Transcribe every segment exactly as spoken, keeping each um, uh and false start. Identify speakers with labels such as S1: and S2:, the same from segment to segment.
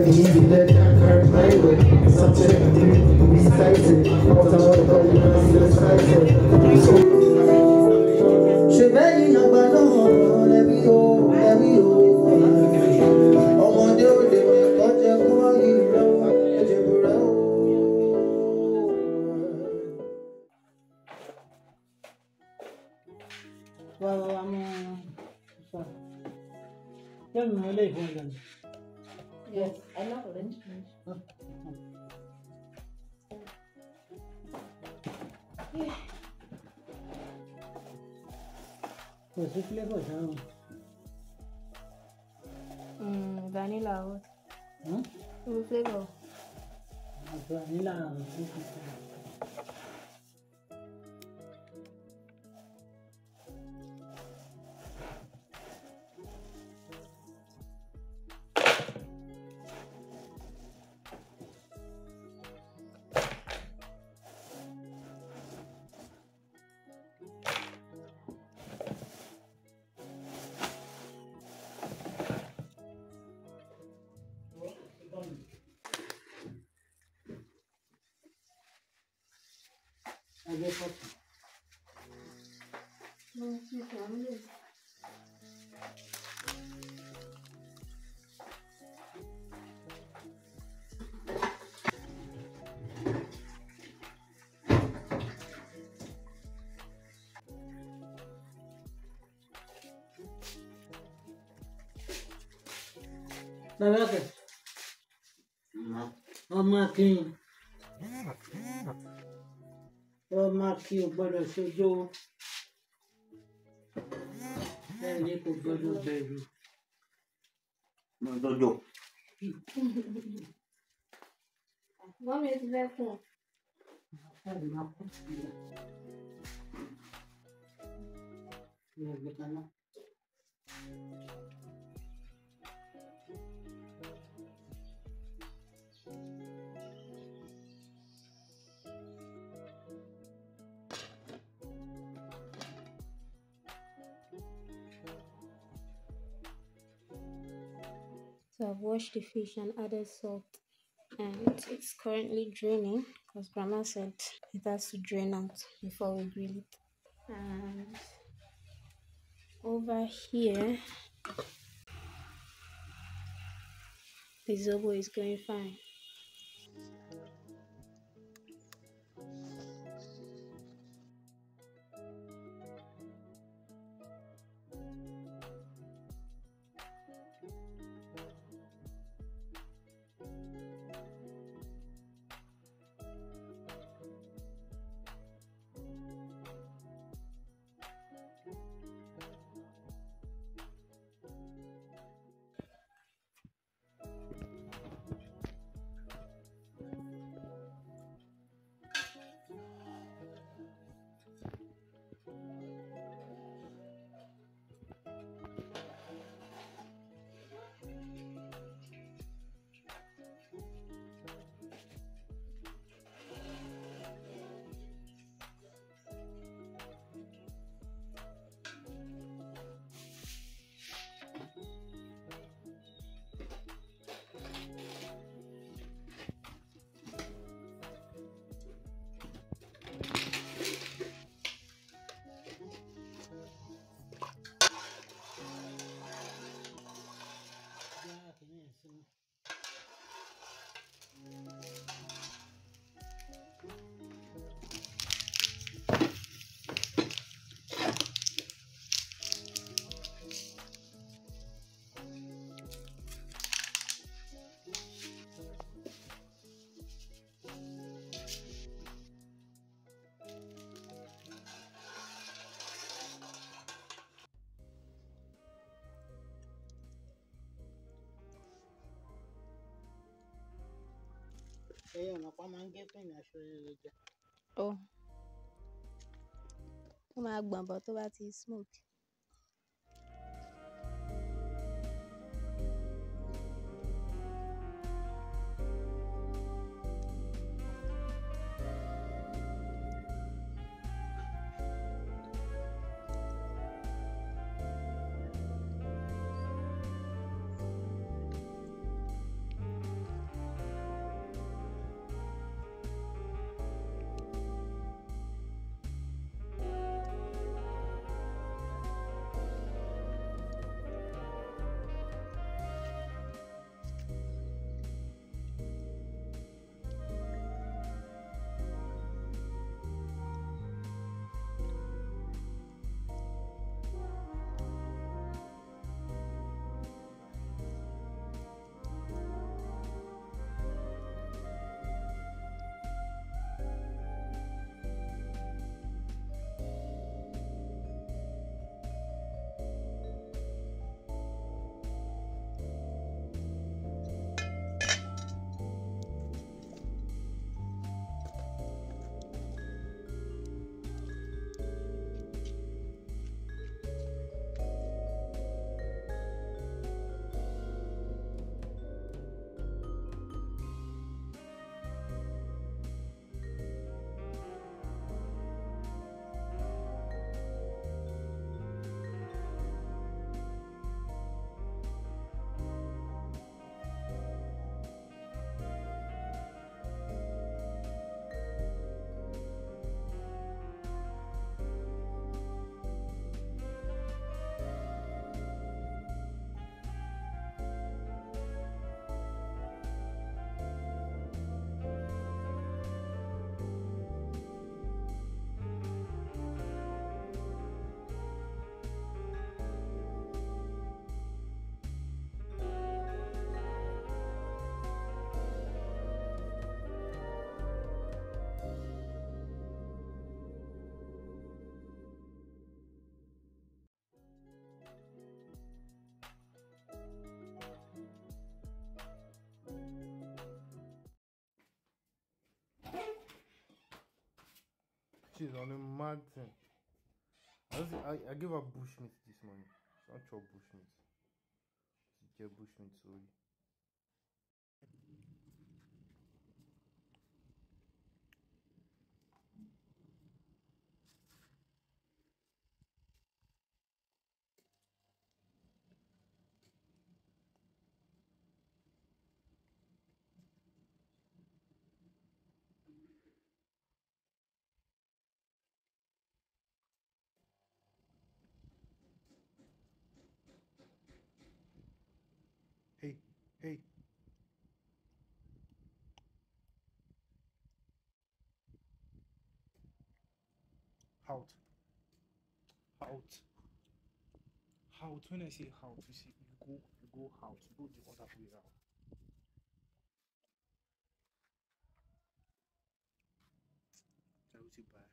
S1: easy, let that curve play with. Something deep, we spicy. What I want to go, you know, still spicy. So, Chevelle, no, but no, let me go, let me go.
S2: Well, I'm uh, tell me my life one.
S3: Yes, I know orange. Yeah.
S2: What's the flavor?
S3: Mm, vanilla what?
S2: Huh?
S3: What flavor?
S2: Vanilla. I guess what?
S3: No, you can't.
S2: Now, okay. Ọmọ Akin ọmọ Akin ò gbọ́dọ̀ ṣojo bẹ́ẹ̀ ni kò gbọ́dọ̀ bẹ̀rù.
S1: no, no, no.
S3: Wọ́n mi ti fẹ́ fún ọ. So I've washed the fish and added salt, and it's currently draining because Grandma said it has to drain out before we grill it. And over here, the Zobo is going fine. Oh, ó máa gbọ̀n bọ̀ tó bá ti smoke.
S1: She's on a mad thing. I, was, I, I gave her bushmeat this morning. She don't chop bushmeat. She get bushmeat, sorry. Hey, hey. Out. Out.
S4: Out. When I say out, you see, you go, you go out, you go the other way around. Charity buy.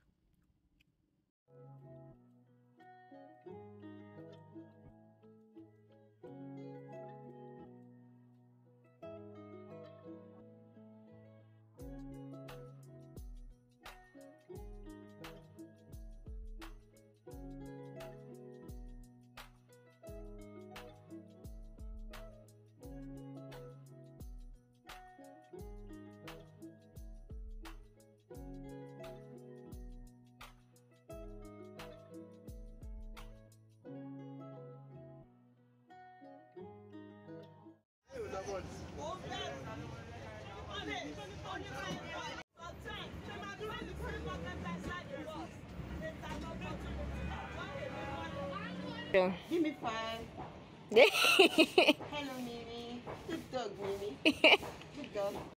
S5: Give me five. Hello, Mimi. Good dog, Mimi. Good dog.